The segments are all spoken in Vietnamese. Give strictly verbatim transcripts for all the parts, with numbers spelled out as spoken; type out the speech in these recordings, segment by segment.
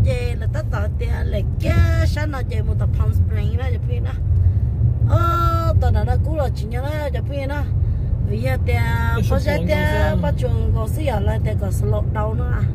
chơi là tất cả tiền là cái sáng nó chơi một tập Palm Springs đó chụp phim đó ờ tao nó cũ là chỉ nhớ nó chụp phim đó vì giờ tiền có giá tiền bắt chuồng có sử dụng lại tiền có sử dụng đâu nữa à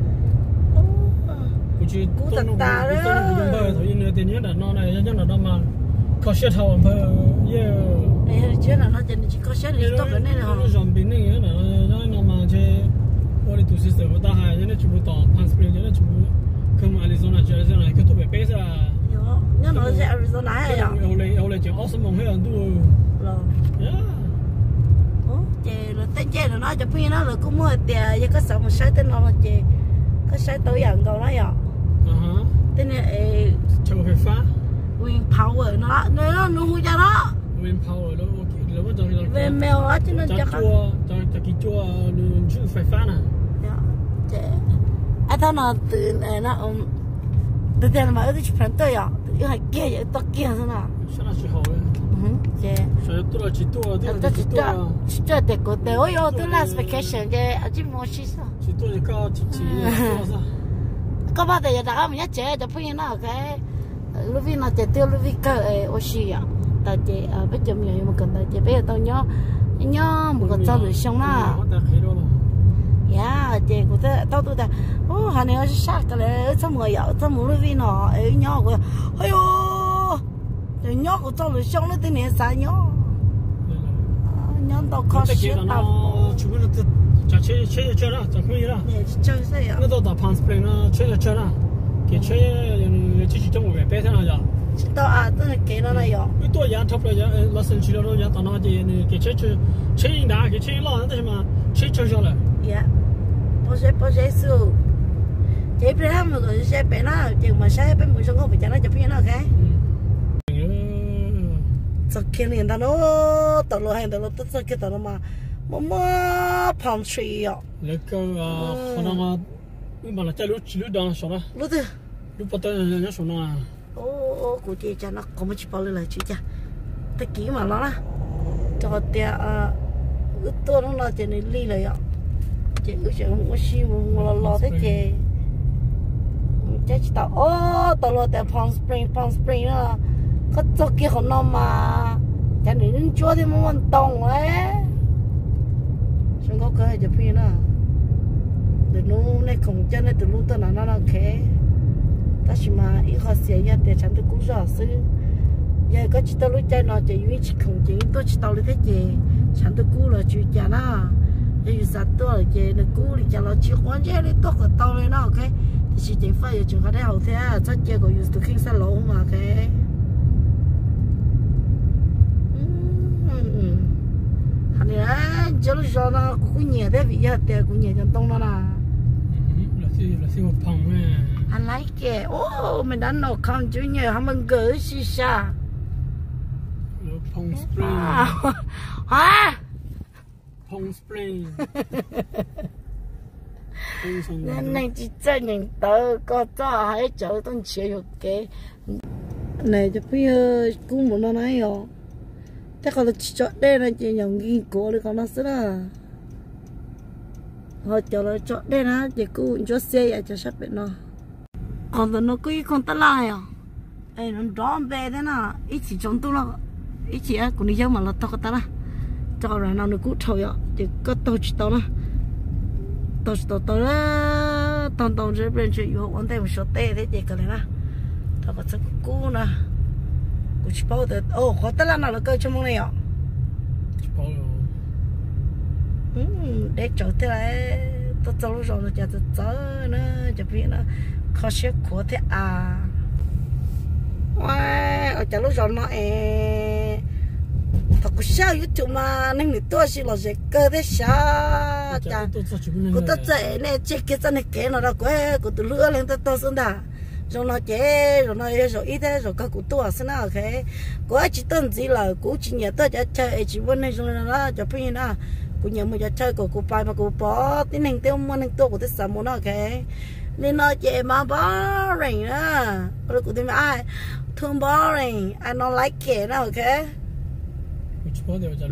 cũ thật ta đó thôi nhưng tiền nhớ là nó này nhớ là nó mà có xe thầu mà giờ ấy chứ là nó chỉ có xe đi stop ở đây là nó dọn bên này là nó nó mà chơi我的都市生活大海，人家全部到 Palm Springs， 人家全部跟我 Arizona 去 ，Arizona 去特别北噻。 有，你那是 Arizona 呀？ 后来后来就奥斯蒙很多。 咯。 呀。 哦，这了，等这了，那就变了，了，古么的，一个什么晒的那了这，个晒到阳光了呀。 啊哈。 等你诶。 车ไฟฟ้า Wind power 那那那弄回家了。 Wind power 了，我了我讲了。 没没有啊，就那这个。 做，就就去做那车ไฟฟ้า呢。 这，啊，他那từ này nó um，từ tiền mà ở đây chụp hình tới à，又係驚又多驚是嘛？ 啥那时候嘞？ 嗯，这。 所以多了几多，多了几多。 几多的个的，我有都 last vacation 这，啊，就冇事噻。 几多就搞几几多噻。 嗰把地大家唔一隻就偏啦，OK。路邊那隻掉路邊個誒，我需要，但係啊，不就沒有冇咁大隻，比如到nhau nhau một con trâu được xong啦. Yeah, chị cũng thế, tao tôi ta, ô, hà này nó sát cái này, sao mà vậy, sao mà nó vì nó, ấy nhỏ của, ơi ô, rồi nhỏ của tao được xong nó tên này sao nhỏ, nhỏ tao khó xíu tao. Chúng nó chả chơi chơi chơi đó, chả không gì đó. Chơi gì à? Nó tao Palm Springs nó chơi chơi đó, cái chơi chỉ chỉ trong một cái bé thế nào vậy? Tao à, tao là cái nó này vậy. Cái tuổi già thấp rồi, nó sinh chỉ nó già tao nói gì, cái chơi chơi chơi đá, cái chơi lo, nó thế mà chơi chơi cho lại. Yeah, bao giờ bao giờ số, chỉ biết là một cái xe bé nào, chỉ mà xe bé mười số không phải cho nó chụp hình nào cái. Sau khi liền tao nó tao lo hàng tao lo tất sau khi tao nó mà mà mà palm tree à. Lấy cái họ nó mà mà là chạy lúc lúc đó sao đó. Lúc thứ. Lúc bắt đầu nó sao nó. Ô ô, cô chị cho nó có một chút bao nhiêu lời chị cha, tất kỹ mà nó là, cho tiệt à, ước tôi nó là chuyện này li rồi ạ. Chị ước chuyện không có xí mà lo lo thế chị chắc chị tao ô tao lo tại Palm Springs Palm Springs đó có cho kia họ nó mà chả để đến chúa thì mà quan tông ấy xong có cái chụp hình đó để nó này không chân này từ lúc tao nó nó khé ta chỉ mà ít họ xé ra để chẳng được cú rõ sư giờ có chỉ tao lúc chơi nó chỉ duy chỉ không chỉ tôi chỉ tao lấy thế gì chẳng được cú là chuyện chả đó bây giờ tôi chơi nó cũ thì cho nó chịu quan chơi đi tốt cái tàu này nó ok thì chỉ chỉ phải chúng ta để hậu thế chắc chơi có use to kinh sa lỗ mà ok hắn này á cho nó cho nó cũng nhiều thế vì giờ tiền cũng nhiều trong tông nó là là gì là gì một phòng nè anh lấy kìa ô mình đã nấu không chứ nhiều hắn mình gửi xì xa Palm Springs hả Palm Springs. Nên này chỉ chơi những tớ có cho hãy chỗ tôi chịu được cái này cho bây giờ cũng muốn nó nói rồi. Thế còn là chỉ cho đây là chỉ nhận nghiên cứu được còn nó sẽ là họ cho nó cho đây là chỉ cũng cho xe vậy cho sắp bên nó. Còn tụi nó cứ con ta lại à? Ê nó đón về thế nào? Ít chỉ trong tôi là ít chỉ á, còn đi đâu mà nó to ta là cho ra nào nó cũng thôi ạ, thì có tôi chỉ tao đó, tôi chỉ tao tao đó, tao tao chỉ bên chuyện yêu vấn đề một số tệ thế gì cái này nè, tao bắt chắc cũ nè, cũng chỉ bảo được, ô, họ tất là nào là cơ cho mong này ạ, chỉ bảo ừ, để chỗ thế này, tao cho lúc rồi nó chả tao cho nó, chả biết nó, khó xếp của thế à, wow, ở chỗ lúc rồi nó e thật có sao YouTube mà nên người tôi chỉ là sẽ cơ thế sao chả cô tôi chạy này chạy cái chân này cái nó đâu có cô tôi lừa lên tôi tôi xuống đã rồi nó chế rồi nó rồi ít thế rồi các cụ tôi xin nào cái cô chỉ tên gì là cô chỉ nhớ tôi chỉ chơi chỉ vấn này rồi nó cho pin đó cô nhớ một chơi của cô bài mà cô bỏ tiếng hình tiêu mua hình tôi của tôi sợ muốn nó cái nên nó chạy mà boring á rồi cô tìm ai thương boring I don't like it đó okay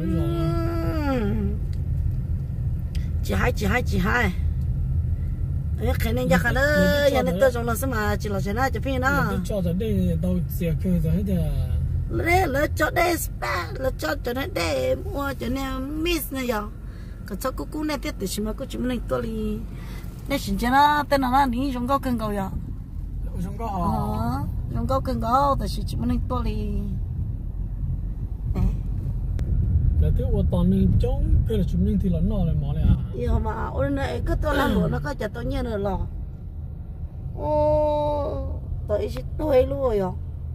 chỉ hai chỉ hai chỉ hai khả năng chắc là nhà này tôi trong là sao mà chỉ là thế nào chỉ phi nó cho cho đây đâu xìa cơ rồi hết lẽ lỡ cho đây spa lỡ cho cho nó đây mua cho nên miss này giờ cái cháu cô cô này tiếc thì mà cô chỉ muốn tôi đi để xin cho nó tên là đi trong cao cân cầu giờ trong cao hả trong cao cân cầu thì chỉ muốn tôi đi là cái ô tô này chống cái là chúng mình thì lớn nó là mỏ này à yêu mà ôi này cứ tôi làm luôn nó có chả tôi nhớ nữa lò ô tôi chỉ tôi luôn rồi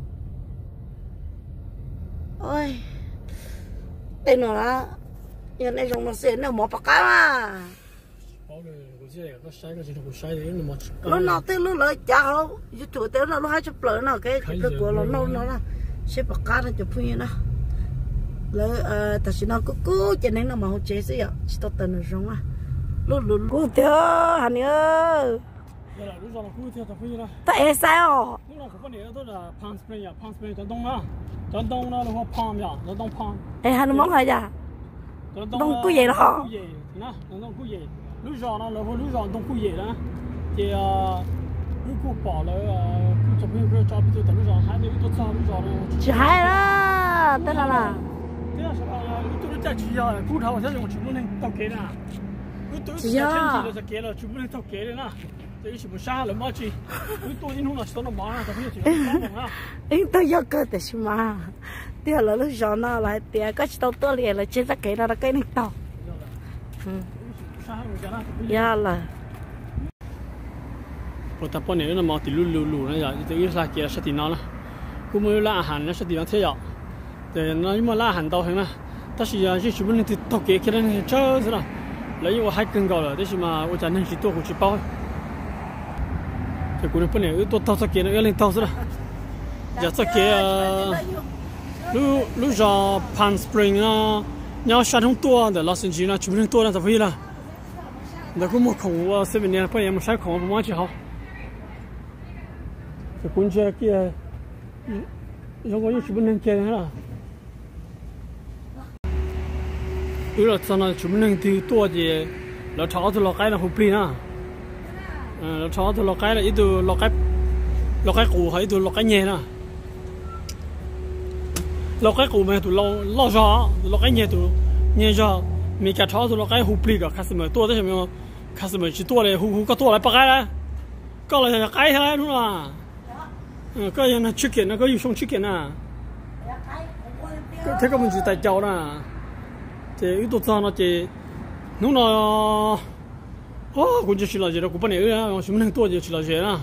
ôi đây nó là giờ này trong nó sẽ nó mỏ bạc cá mà nó nó tới lúc lại chào chứ chủ tới nó lúc hai chục lợn nó cái cái của nó nó nó là sẽ bạc cá nó chụp phim nó lỡ ta chỉ nói cú cho nên nó mà hỗ trợ gì ạ chỉ tao tên nó giống à lúc lúc cú theo hả nhớ tại sao lúc nào cũng có nhiều tôi là Palm Springs à Palm Springs Trấn Đông đó Trấn Đông đó là hoa Palm à Trấn Đông Palm ê hắn món hay à đông cú gì đó nè đông cú gì lúc giờ nó là lúc giờ đông cú gì đó thì lúc cú bỏ là cú chụp hình cái chụp thì lúc giờ hai đứa tôi sao lúc giờ chỉ hai đó tên là là thế là sao lúc tôi chỉ giờ cú thầu sẽ dùng chụp hình tao kế nè lúc tôi sẽ chỉ là kế là chụp hình tao kế đấy nè thì chỉ một sao là mất chi lúc tôi in không là sao nó bỏ ra tao biết chỉ là bỏ ra in tôi yêu cơ thì mà thì là lúc giờ nó lại thì cái tao tôi liền là chỉ là cái là cái này tao ya là bộ tập bọn này nó mà thì lù lù lù này rồi thì ít là kia sẽ thì nó là cũng mới là hành nó sẽ thì nó thế rồi thì nó nhưng mà là hành tao hay mà ta chỉ là chỉ chụp lên thì tao kế cái này chơi thế nào lấy những hai cân gạo rồi thế mà tôi chẳng nên chỉ tôi cũng chỉ bao thì cũng bọn này tôi tao sẽ kế nó lên tao thế nào giờ sẽ kế lúc lúc giờ Palm Springs nó nhau sát không tua để Los Angeles chụp lên tua là tập gì là để cũng một khổng seven年半年một sai khổng một chỉ học thì cũng chơi kia giống như chụp lên kia thế nào ừ là sao nó chụp lên thì tua gì là cháu thì là cái là hụp pin à là cháu thì là cái là ít từ là cái là cái củ hay từ là cái nhẹ nè là cái củ mà từ lo lo gió là cái nhẹ từ nhẹ gió mình cả cháu thì là cái hụp pin cả khách mà tua thế mà khách mà chỉ tua này hụp hụp cái tua này bắt cái đấy có là cái thế này đúng không à cái này chicken nó có dùng xong chicken à thế cái mình chỉ tại châu nè thì ít tôi cho nó chỉ lúc nào oh cũng chỉ là gì đó cũng bắt nè ừ chúng mình tua chỉ là gì nè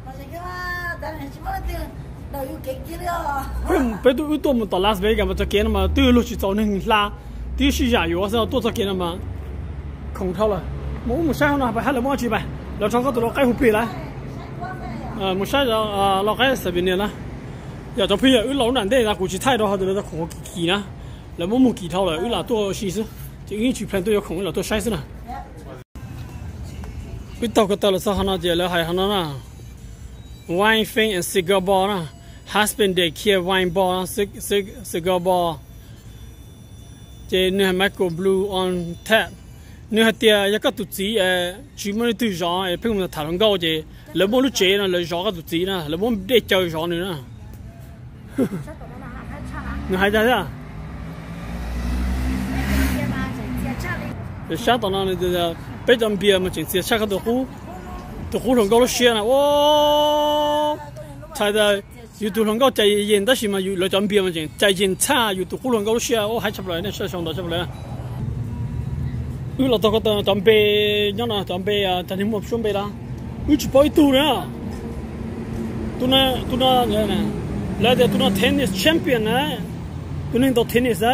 bây giờ tôi một tờ Las Vegas mà cho kia mà từ lúc chỉ cho nên là第十家有时候多少给他们空头了，我们晒呢，把还来摸去呗，老长个都老改湖北来，呃，我晒着啊老改十几年了，要做皮有老难的，那估计太多好多那空机呢，那么没机头了，有那多西施，就因为去plan都有空了，多晒死了。we talk about the Sahana jail, hai Hanana wine thing and cigar bar, husband day care wine bar, cigar bar. Chế nè Michael Blue on tap nè tia ya cái tụt gì chỉ mới từ gió phải không thả lòng cao chế lấy bốn lúc chế là lấy gió cái tụt gì nè lấy bốn để chơi gió nữa nè nè hay ra thế à sát tao nói là bây giờ bia mà chỉ xịt sát cái đồ cũ đồ cũ lòng cao lúc xưa nè ô thay raอยู่ตัวหลงก็ใจเย็นแต่สิมาอยู่เราจำเบียร์มันจริงใจเย็นช้าอยู่ตัวกู้หลงก็รู้เชื่อโอ้หายชับเลยเนี่ยเชื่อชงต่อชับเลยอือเราต้องก็ต้องจำเบียร์ย้อนนะจำเบียร์แต่ที่มั่วชมเบียร์ละอือจะไปตัวเนี่ยตัวน่ะตัวน่ะเนี่ยนะแล้วเดี๋ยวตัวน่ะเทนนิสแชมเปี้ยนนะตัวนี้ตัวเทนนิสนะ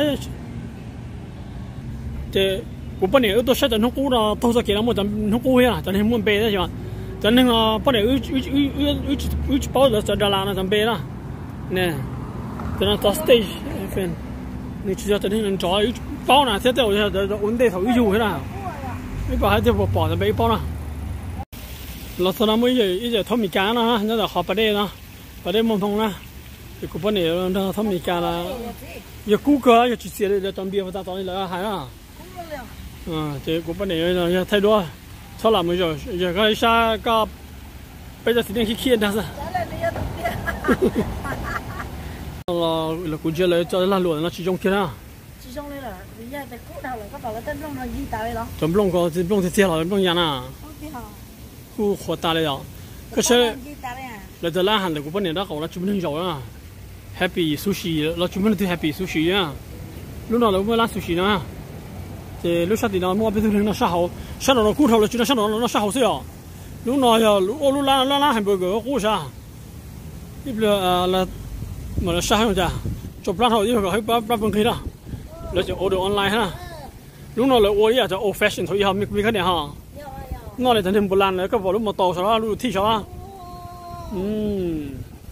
แต่กูปะเนี่ยตัวใช้แต่น้องกู้นะตัวสักกี่น้ำมันจำน้องกู้เหรอจำที่มั่วเบียร์ได้ใช่ไหม咱那个不能有有有有有有去包的在这拉那上背了，呢，在那到 stage 分，你只要在那能找有包呢，现在我现在在温带头有去了，你把还得不包在背包了，老是那么一一直淘米干了，那在好不得了，不得蒙通了，就不能有那淘米干了，有谷歌有去写的在当兵，我咋找你来还啊？嗯，这不能有那太多。 操了没有？这个一下个背着时间去看但是。là là cũng chưa lấy cho là luồn nó chỉ trong kia à chỉ trong đây là bây giờ tại cũ nào là các bảo là tên trong là gì ta đây đó chấm lông có chấm lông thì thiệt là chấm lông nhàn à khu khó ta đây đó cái xe là giờ là hàng thì cũng bên này đó cậu là chấm lông dầu à happy sushi là chấm lông thì happy sushi à lúc nào là cũng là sushi nữa thì lúc sau thì nó mua bên thứ nó sao hậu sao nó cũ thầu là chỉ là sao nó nó sao hậu xíu lúc nào giờ lúc lúc lá lá lá hamburger cũ sao tiếp là là mà nó sao không chả chụp lát thôi chứ phải bắt bắt bằng kia đó là chỉ order online ha lúc nào là order à cho old fashion thôi ha mi mi cái này ha nó là thành thêm một lần nữa các vào lúc mà tàu sau đó lúc thi sau á ừm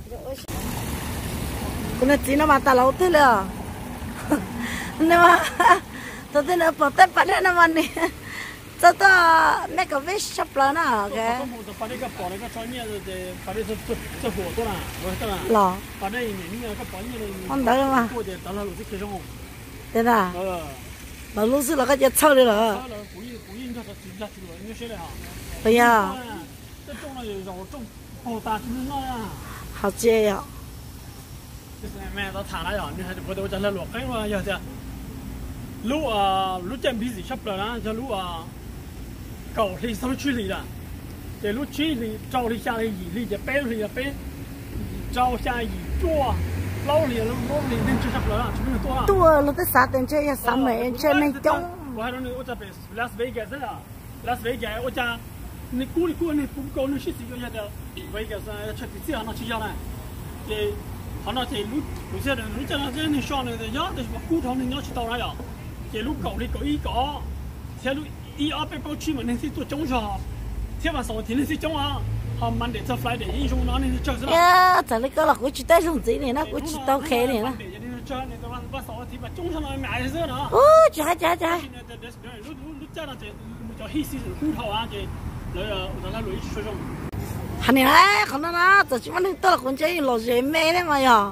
cái này chỉ nó mà ta lâu thế là nhưng mà tôi thấy nó bỏ tay bắt nó mà nè cho ta mấy cái vết sắp lên à cái lò không đỡ mà thế nào mà lúc xưa là cái chết sâu đi rồi bây giờ hào chê à mẹ tao thả lại rồi nhưng mà tôi cho lên luộc cái mà giờ thì lúc à lúc chơi bí gì sắp rồi đó cho lúc à cầu thì sao truy lý à để lúc truy lý trâu thì xa thì gì lý để bé thì là bé trâu xa gì chua lâu thì lâu lâu thì nên chưa sắp rồi đó chúng mình to à to lúc tới sáu tiếng chơi sáu mấy chơi mấy trống tôi hay nói ở chỗ Las Vegas đó là Las Vegas ở chỗ này cú đi cú này cũng có nó xịt gì vậy đó Vegas là chơi tí nó chỉ cho này thì họ nói thì lúc lúc xưa là lúc cho nó cái này xong rồi thì nhớ thì cú thằng này nhớ chỉ tao này à thì lúc cầu thì cầu ý có theo lúc ý ở bên bao chi mà nên thì tôi chống cho theo mà sau thì nên thì chống à họ mang để cho fly để ý trong nó nên chơi sao à tại lúc đó là cũng chỉ tay dùng gì này nó cũng chỉ tao khé này nó chơi này tao bắt sau thì mà chống cho nó mày rồi đó ô chả chả chả lúc lúc chơi là thì cho hy sinh cú thằng à thì rồi rồi là lối sử dụng hắn này không nó tôi chỉ muốn tôi là con trai lo gì mẹ đấy mà giờ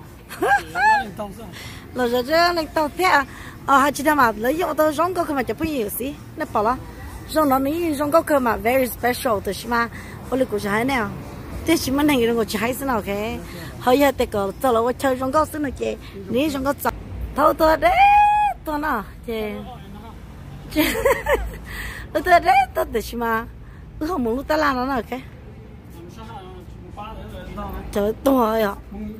lo gì chứ này tao thế à hai chị em mà lấy dụng tôi giống có cái mà chụp nhiều xí nó bảo là giống nó này giống có cái mà very special tôi chỉ mà tôi lấy của chị hay nào thế chỉ muốn hình của chị hay thế nào cái hơi giờ tôi có tôi là tôi chơi giống có xí nó chị ní giống có chặt thôi tôi đấy tôi nó chị tôi đấy tôi để chỉ mà không muốn lúc ta làm nó nào cái trời to à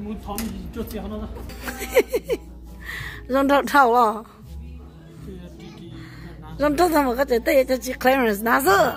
rong thâu thâu à rong thâu thâu mà cái chơi cho chị clearance nát rồi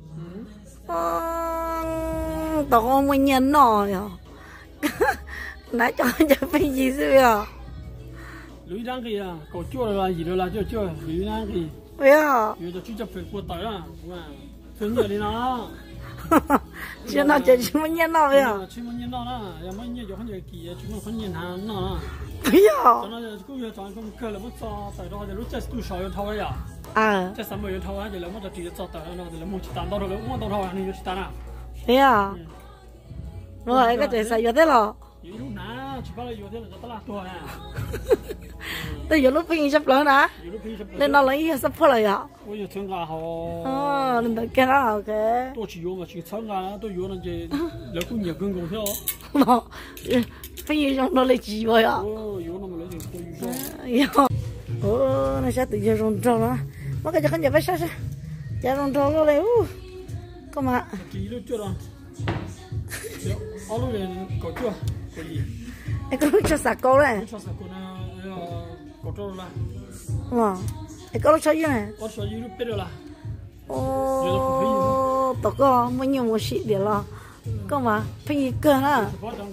tao không muốn nhận nó à nãy cho cho phải gì rồi à lưỡi răng kì à cổ chua là gì rồi là chua chua lưỡi răng kì vậy à giờ cho chú chụp phải cuộn tới à thường nhiều đi nó chứ nó chỉ chỉ muốn nhận nó vậy à chỉ muốn nhận nó đó giờ mới nhận cho hắn giờ kì chúng mình không nhận hàng nó vậy à cho nó cũng giờ chọn công cơ là mất cho tại đó giờ lúc chơi tu sửa thâu ấy à à chơi sắm mới thâu ấy giờ là mất chỉ cho tại nó giờ là mua chỉ tàn đó rồi mua tàu thâu anh đi chỉ tàn à vậy à rồi cái gì sai vô thế rồi lúc nào chỉ bảo là vô thế là cho ta tuổi à tới giờ lúc phi sắp lớn đã nên nó lấy sắp phơi rồi ạ ôi giờ thương gà họ ờ nên tới cái đó ok tôi chỉ vô mà chỉ thương gà tôi vô là gì lấy cũng nhiều cân cùng theo nó phi trong nó lấy gì vậy ạ ôi vô nó mà lấy gì tôi vô ồ nó sẽ tự nhiên rong rong đó mà cái chắc chắn phải sao sao chả rong rong nó lấy u có mà chỉ lúc chưa rồi ở lúc này có chưa có gì em có cho sạc câu này cho sạc câu này có cho là ờ em có cho gì này có cho gì lúc biết rồi là ô tao có mấy nhiều một xịt để lo có mà phải gì cơ hả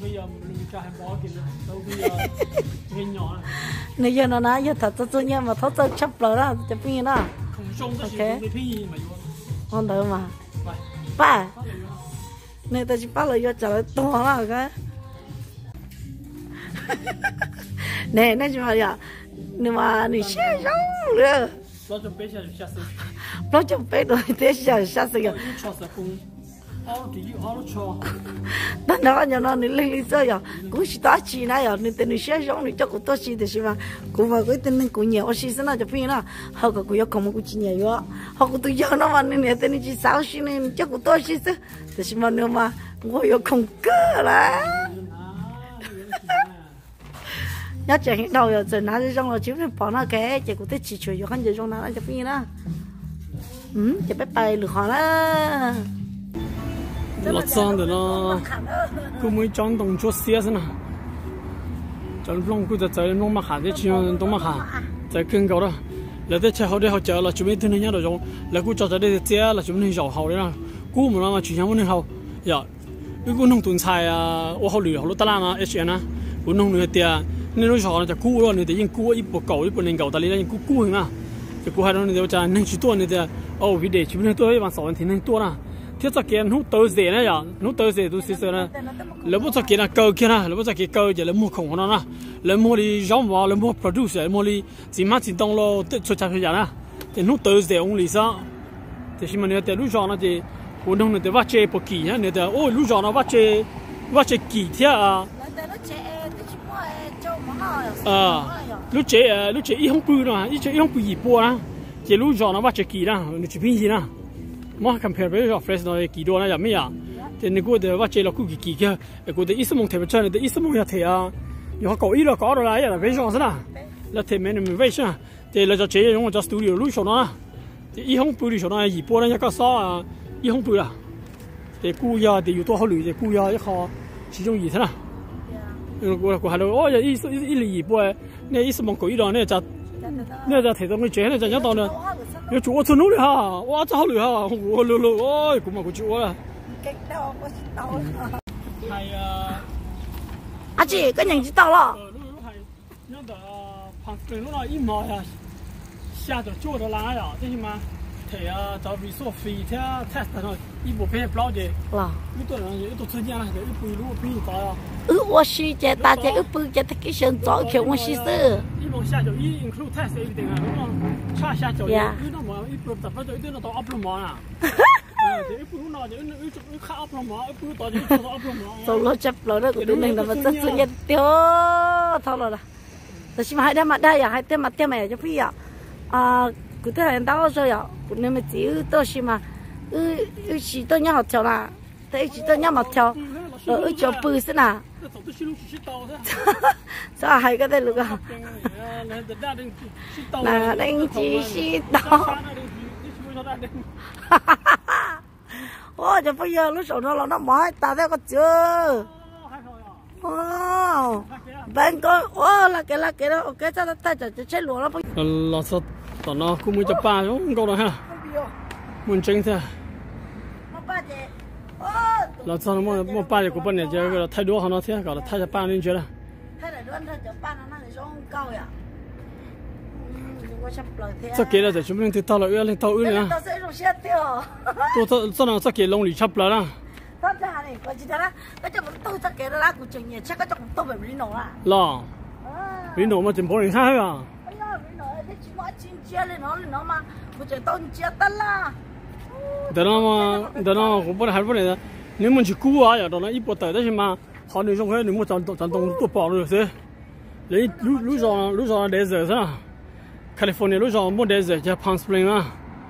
này giờ nó nói giờ thật tôi nha mà thấu tôi chấp rồi đó chấp như đó ok không được mà ba này tao chỉ bắt là giờ trả to là cái này nó chỉ mà giờ nhưng mà你先扔了老准备下去下水老准备的得下下水个但那个人呢，你另另这样，古时打起那样，你等你先上你这个多些的是吧？古话古等你古年，我其实那就变了，好个古要看么古几年哟，好个都要那嘛，你你等你去烧些呢，你这个多些这，就是嘛你嘛，我要空个啦。nhớ chuyện đầu giờ giờ nó trong là chiếu bỏ nó cái chỉ có thể chỉ chơi cho con giờ trong nó là chụp phim đó, ừ, chỉ biết bài được họ đó. Lọt sang rồi nó, cứ mới chọn đồng chỗ xe thế nào, chọn long cứ chạy long mặc hạt để chọn đồng mặc hạt, chạy cưng cầu đó, là để chạy họ để họ chờ là chuẩn bị thứ này nhá rồi rồi, là cứ cho chạy để chạy là chuẩn bị giàu hậu đấy là, cứ mà mà chuyển sang vấn đề hậu, giờ, cứ nông tuần xài à, ô hậu lửa hậu lúa ta lan à, H N à, cứ nông lửa tiền. nên nó chọn là cú rồi nên để những cú ít bộ cầu ít bộ nền cầu ta lấy ra những cú cú hình à, thì cú hai đó nên cho nên chỉ tua nên để oh vì để chỉ nên tua bằng sáu thì nên tua na, thế cho kia nó tới giờ này à, nó tới giờ tôi sẽ na, lấy bộ cho kia là cầu kia na, lấy bộ cho kia cầu giờ lấy mua khổng nó na, lấy mua đi giống vào lấy mua produce lấy mua đi chỉ mà chỉ đông lo tự cho chả phải na, thì nó tới giờ ông lý sao, thì khi mà nếu để lúc chọn nó thì cú nông nên để bắt chơi bộ kỳ nhá, nên để oh lúc chọn nó bắt chơi bắt chơi kỳ thế à. À, lúc chế lúc chế ít không bự nữa, ít chế ít không bự gì bùa á, chế lúc giò nó bắt chế kỳ đó, nó chỉ pin gì đó, mà compare với giò fresh nó kỳ đô nó giảm mấy à, thì nếu cô để bắt chế là cô kỳ kỳ kia, cô để ít số mông thề bên trên, để ít số mông nhà thề à, nhiều họ cậu ít là có rồi là là với giò thế nào, là thề mình mình với sao, thì là cho chế dùng cho studio lúc giò nó, thì ít không bự thì giò nó gì bùa nó nhắc sao à, ít không bự à, thì cô giờ thì nhiều tôi họ lười thì cô giờ họ sử dụng gì thế nào. Cô cô hello, ôi giờ ít ít ít lì bùa, này ít mong quỷ đó này giờ, này giờ thấy tao người trẻ này giờ nhớ tao nữa, giờ chủ tôi nói ha,哇真好厉害啊，我咯咯，哎，咁啊佢主啊，係啊， 阿姐，跟人知道了。 那个旁边那一毛呀，下着做的拉呀，这些嘛。thì cho vì số phí thế test nó ít bộ phim bao giờ là ít tuổi rồi ít tuổi thời gian thì ít bùi lúa phí to à ừ, tôi suy chế ta chế ít bùi chế cái sân gió kiểu tôi suy sơ ít bộ xa rồi ít include test ấy thì đúng không xa xa rồi ít nó mà ít bộ tập phải rồi ít nó to upload mà à thì ít bùi nó thì ít ít khá upload mà ít bùi to thì ít to upload mà rồi nó chấp rồi đó của tụi mình là vật chất sự nhiệt tiêu thôi rồi làแต่ชิมให้ได้มาได้อยากให้เต้มาเต้มาอยากจะพี่อ่ะอ่ากูเต้เห็นดาวrồiอ่ะกูเนี่ยมัน只有多些嘛ừ ừ chỉ tôi nhau theo là tại chỉ tôi nhau mà theo ở ở chỗ bự thế nào sao hay cái đây được à là đánh chỉ xí tao ôi giờ bây giờ lúc sau nó là nó mỏi ta thấy có chưa oh bên coi oh là cái là cái đó ok cho ta ta cho chết luôn nó là sao tao nó cũng mới chụp ba không câu đó ha muốn tránh thế là sao mà mà ba của bên này chơi cái thái độ họ nó thế cả là thái ba nên chơi là sao kia là để chúng mình từ tao là ưa lên tao ưa nè tôi tôi sao nào sao kia lông lì chắp lại đó tao ra này coi chỉ đó cái chỗ tôi sao kia đó của chuyện nhẹ chắc cái chỗ tôi phải bị nổ à là bị nổ mà chừng bốn ngày hai à đó mà đó cũng bắt đầu bắt đầu nếu mình chỉ cú à, đó là ít bớt tới đấy mà họ nếu trong cái nếu mà chọn chọn đồng tôi bỏ được thế lấy lúc lúc giờ lúc giờ để giờ thế nào California lúc giờ muốn để giờ cho Palm Springs à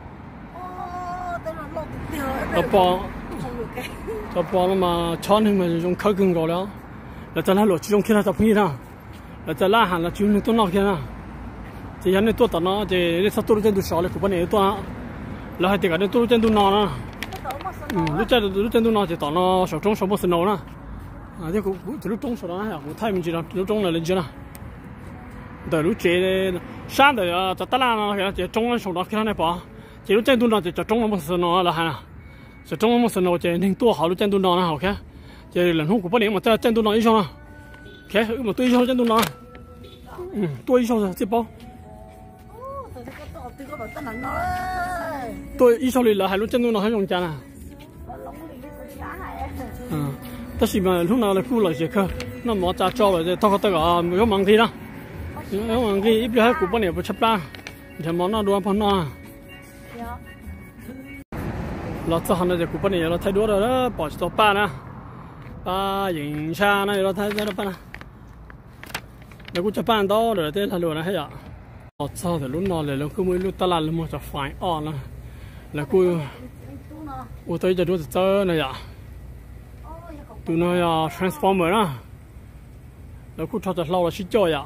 đó bỏ đó bỏ mà chọn hình mà dùng khơi cứng gọi đó là cho nó lột trong kia là tập như nào là cho la hàng là chịu những tôi nói kia nào thì anh ấy tôi tao nó thì để sao tôi trên tôi sợ lại của bên này tôi là hai cái tôi trên tôi nọ nè lúc trên lúc trên tôi nọ thì tao nó sợ trống sợ mất snow nè à thì cũng thì lúc trống sợ đó hả cũng thay mình chỉ là lúc trống là lên chưa nè đời lúc chế sáng đời cho ta làm cái chế trống là sợ đó khi này bỏ chỉ lúc trên tôi nọ thì cho trống là mất snow là hả sợ trống là mất snow thì nên tôi họ lúc trên tôi nọ nè học cái thì lần hôm của bên này mà trên tôi nọ ít sao nè cái mà tôi sao trên tôi nọ tôi sao rồi chỉ bao tôi ít sau này là hai lúc chân tôi nó hay dùng chán à, tất nhiên mà lúc nào là khu lại gì cơ, nó mở ra cho rồi tao có tất cả mấy cái măng gì đó, mấy cái măng gì ít nhất cũng bao nhiêu bữa chấp la, thì món nó đồ ăn phong nó, เราจะหันจากกูปนี่เราไทยด้วยแล้วปล่อยตัวป้านะป้าหญิงชานะเราไทยได้ป้านะแล้วกูจะป้านต่อเดี๋ยวเต้นทะลุนะให้อ่ะเราจะแต่รุ่นนอนเลยแล้วกูไม่รู้ตลาดเลยมันจะไฟอ่อนนะแล้วกูกูตัวจะดูจะเจอนะอ่ะตัวนั้นอ่ะ transformer นะแล้วกูชอบจะเล่าชิจอยอ่ะ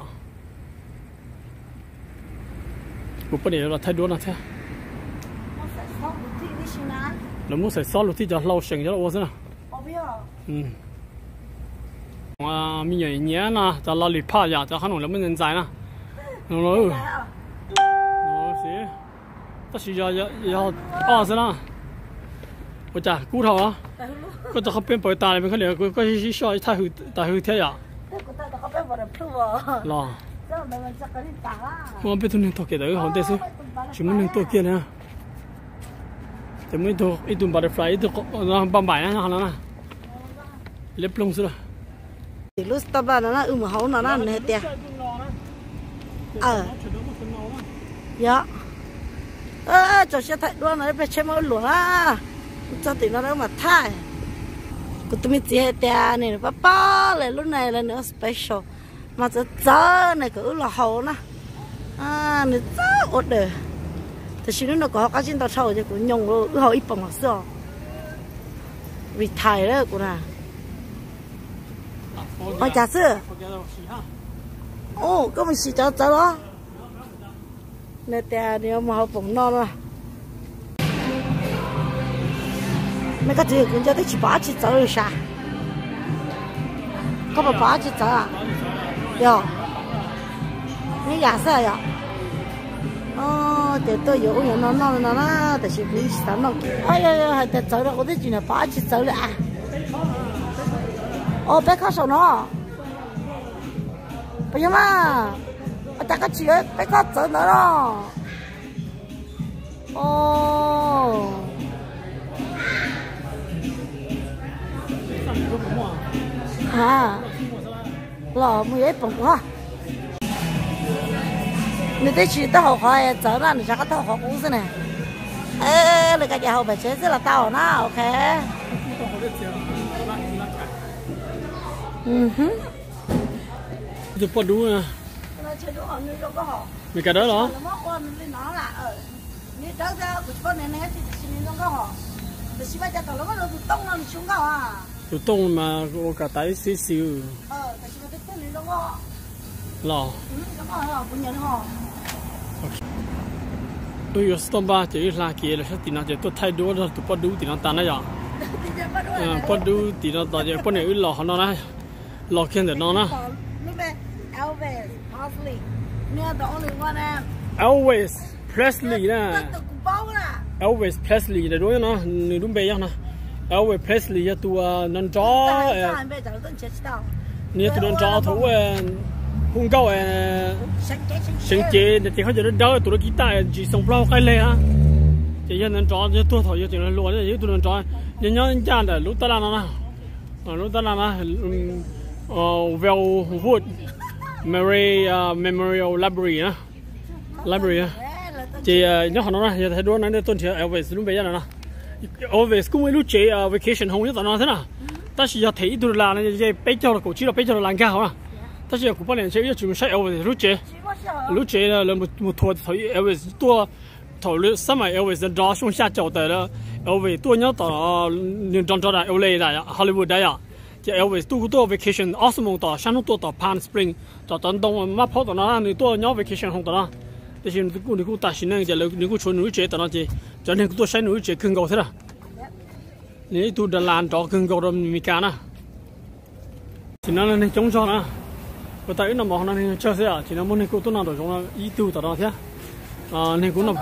กูปนี่เราไทยด้วยนะเท่เราไม่ใส่ซอสหรือที่จะเล่าเสียงจะเล่าสินะอืมว่ามีอย่างเงี้ยนะจะเล่าลิพ้าอยากจะขนมแล้วไม่เงินใจนะน้องเลยโอ้สิแต่สิจะจะจะอ้อสินะ我讲骨头啊，我这后边不打了，没看见，我我是小一太后太后天呀。喏。我别同你多给的，好但是全部能多给呢。怎么多一顿 butterfly 一顿然后半百啊，好了呢。lép lông xưa. Thì lúc ta bà nó ưm hấu nó nó nè tiệt. Ờ. Dạ. Ơ, cho xe thay đua nó phải chơi máu lúa á. Cho tí nó đâu mà thay. Cô tụi mình chỉ tiệt này nó bá lại lúc này là nữa special. Mà cho chớ này cứ là hấu nó. À, nó chớ ốt đời. Thì xin nó có các trên tàu sầu thì cũng nhung rồi, hấu ít bằng xưa. Retire đó cô nè. Ôi chả sữa. Ồ, có mình xì cho cho đó. Nè tè nếu mà học bổng non rồi. Mấy cái gì cũng cho tới chỉ bá chỉ cho rồi sao? Có bà bá chỉ cho à? Yo. Mấy giả sao vậy? Ờ, để tôi yếu yếu nó nó nó nó, để chỉ bị sao nó kì. Ôi ôi ôi, để cho nó có thể chỉ là bá chỉ cho rồi à? Ồ, bé khó sống nó. Bây giờ mà ta có chuyện bé khó sống nữa đó. Ồ. À. Lò mới ấy bổng quá. Nếu tới chuyện tao học hỏi trở ra thì chắc có tao học cũng thế này. Ê, là cái nhà học bài chế rất là tao nó, ok. Ừ hứ. Chụp bật đu nè. Mày cả đó đó. Tụi tông mà có cả tái xí xíu. Lò. Tôi có stomp ba chỉ là kia là sao thì nó chỉ tôi thay đổi rồi tụi bật đu thì nó tan đấy à. Bật đu thì nó tại vì bật này lò nó này. Lò kia để nó nè. Elvis Presley. Near the only one em. Elvis Presley nè. Elvis Presley là đối nó, người đúng bây giờ nè. Elvis Presley là tụi non chó. Nè tụi non chó thú hung câu sinh chế thìเขาจะได้đỡ tụi nó guitar chỉ sống flow cái lệ ha. Chỉ là non chó chứ tôi thôi chỉ là lúa chứ tụi non chó. Nhớ nhớ cha là lúc ta làm nó nè. Lúc ta làm á. Uh, Wellwood Mary uh, Memorial Library á, library á, chị nhớ họ nói là thấy đứa này tôi chỉ Elvis lúc bây giờ nè, Elvis cũng mới lúc chị vacation home nhất tao nói thế nào, ta chỉ là thấy tôi là này cái bây giờ là cổ chỉ là bây giờ là làm cái hả, ta chỉ là cũng bao nhiêu chị chỉ sai Elvis lúc chị, lúc chị là một một tuổi thấy Elvis tua thầu lúc sớm mà Elvis đã đó xuống xa chậu tới đó, Elvis tua nhớ tao liên trong cho là L A này Hollywood đấy à. Elvis tu tu vacation Osmo to Shannon to to Palm Spring to tận đông mà phốt nó ni tu nhau vacation không đó thì xinกูนี่กูตัดสินเนี่ยจะเลยนี่กูชวนหนูเจตอนนั้นจีจะเนี่ยกูตัวใช้หนูเจขึ้นเก่าใช่ไหมนี่ตัวดลานจอขึ้นเก่าเรามีการนะทีนั้นเนี่ยจงจอนะก็แต่อีน้ำมันเนี่ยเชื่อเสียทีนั้นมันเนี่ยกูตัวนั้นตัวจงนะอีตัวตอนนั้นเสียอ่าเนี่ยกูน่ะ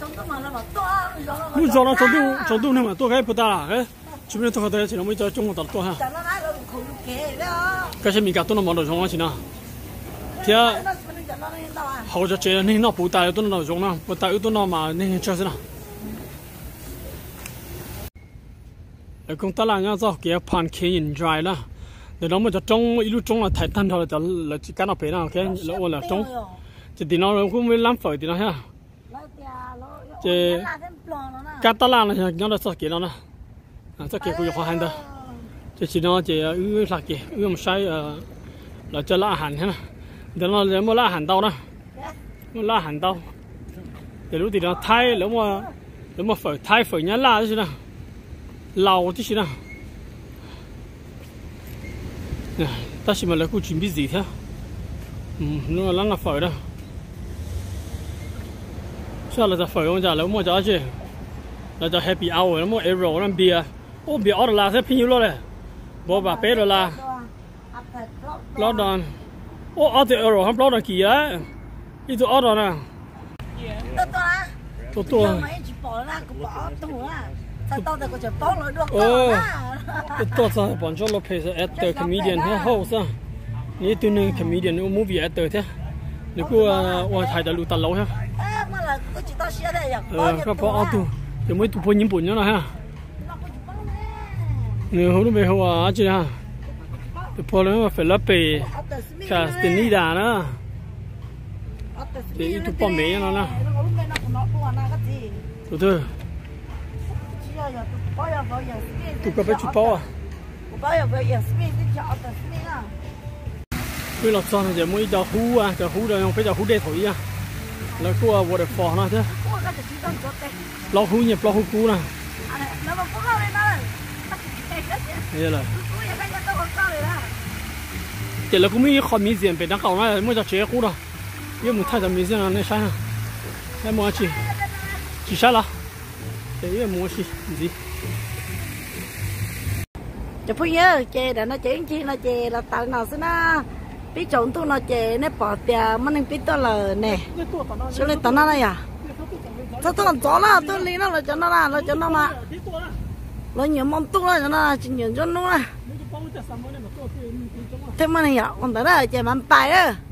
ลูกจอนะจงตัวจงตัวเนี่ยมันตัวแค่พุทธะเฮ้ชุบเนี่ยตัวเขาแต่ทีนั้นไม่จอจงตัวตัวฮะcái gì mình cả tôi nó món đồ giống gì nào, thì hậu cho chế nên nó bù tài tôi nó giống nào, bù tài tôi nó mà nên chơi thế nào, cái công tác là nhá do cái pan cane dry là, để nó mà cho trong ít lúc trong là thay thanh thôi là là chỉ cái nào bé nào cái là là trong, chỉ thì nó cũng mới làm phở thì nó ha. chế cá ta lan là nhau là sao kia nó nè sao kia cũng khó khăn đó chế chỉ nó chế ư là kia ư một sai là cho lá hành hết nè để nó để mua lá hành tàu nè mua lá hành tàu để lúc thì nó thay nếu mà nếu mà phải thay phải nhá lá chứ nè lau chứ nè nè ta chỉ mà là cũng chuẩn bị gì thế nó là nó phải đó sao là phải không? Giờ là mua cho chứ là cho happy hour nó mua euro nó bia ô bia ở là sẽ pin nhiều rồi bỏ bà bé rồi là lót đòn ô ở thì euro không lót đòn kỳ á đi tụi ở đòn à tụi tụi ô tụi sao bọn cho Lopez actor comedian thế hậu saoนี่ตัวนึงคอมเมดี้นี่มูวี่แอคเตอร์แท้นี่กูว่าถ่ายแต่ลูตาlâuฮะเออก็พอเอาตัวเดี๋ยวไม่ตัวพอญี่ปุ่นเนาะฮะนี่เขาดูไปเขาว่าจีน่ะพอแล้วมาฟิลิปปินส์คาสตินีดานะเดี๋ยวตัวป้อมเมย์เนาะนะตัวเธอตัวก็ไปชุดป้ออ่ะcái lọt son thì mới đào hú à đào hú rồi không phải đào hú đê thổi à là cô à waterfall nó thế lọt hú nhập lọt hú cú nè đây là chỉ là cũng mới khỏi mỹ diện về đằng cầu này mới cho chế cú đâu nhưng mà thay cho mỹ diện là này sai à hay mua chi chỉ sai là để mua chi gì cho phụ nhớ chè đã nó chén chi nó chè là tao nào xí na biết trộn tôi nó chè nó bỏ tiền mà nên biết tôi là nè cho nên tao nó này à sao tôi làm chó là tôi lý nó là cho nó là là cho nó mà nó nhiều món tôi là cho nó chỉ nhiều cho nó là thế mà này à còn tới là chè mắm bài á